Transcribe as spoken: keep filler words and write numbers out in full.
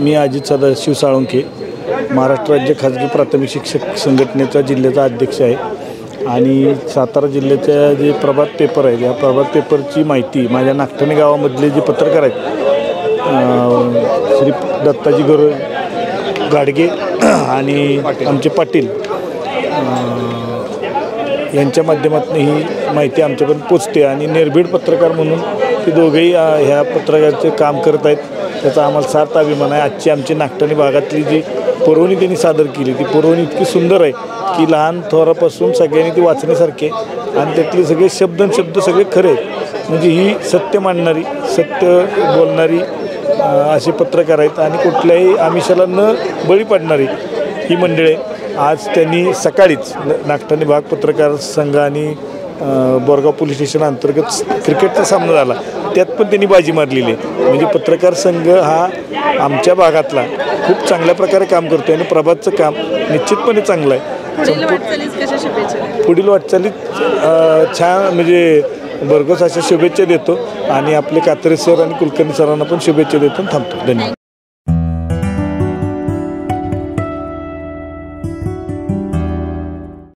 मी अजित सदाशिव साळुंखे, महाराष्ट्र राज्य खाजगी प्राथमिक शिक्षक संघटनेचा जिल्ह्याचा अध्यक्ष आहे आणि सातारा जिल्ह्याच्या जे प्रभात पेपर आहेत, या प्रभात पेपरची माहिती माझ्या नागठाणे गावामधले जे पत्रकार आहेत, श्री दत्ताजी गर गाडगे आणि आमचे पाटील यांच्या माध्यमातून ही माहिती आमच्यापर्यंत पोचते आणि निर्भीड पत्रकार म्हणून ते दोघेही ह्या पत्रकाराचे काम करत आहेत, त्याचा आम्हाला सार्थ अभिमान आहे। आजची आमची नागठाणे भागातली जी पुरवणी त्यांनी सादर केली, ती पुरवणी इतकी सुंदर आहे की लहान थोरापासून सगळ्यांनी ती वाचण्यासारखे आणि त्यातले सगळे शब्द शब्द सगळे खरे आहेत। म्हणजे ही सत्य मांडणारी, सत्य बोलणारी असे पत्रकार आहेत आणि कुठल्याही आमिषाला न बळी पडणारी ही मंडळी। आज त्यांनी सकाळीच नागठाणे भाग पत्रकार संघ आणि बोरगाव पोलीस स्टेशन अंतर्गत क्रिकेटचा सामना झाला, त्यात पण त्यांनी बाजी मारलेली आहे। म्हणजे पत्रकार संघ हा आमच्या भागातला खूप चांगल्या प्रकारे काम करतो आणि प्रभातचं काम निश्चितपणे चांगलं आहे। पुढील वाटचालीत छान म्हणजे भरघोस अशा शुभेच्छा देतो आणि आपले कात्रे सर आणि कुलकर्णी सरांना पण शुभेच्छा देतो। थांबतो। धन्यवाद।